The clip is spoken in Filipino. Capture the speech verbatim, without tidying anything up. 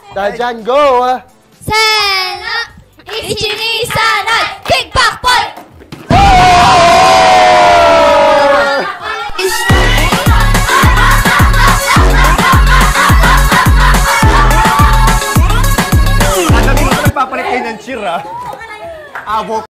Dahil dyan, go! Sena! Ichinisanay! Kickbackball! Sabi mo ito nagpapalit kayo ng cheer, ah. Abo.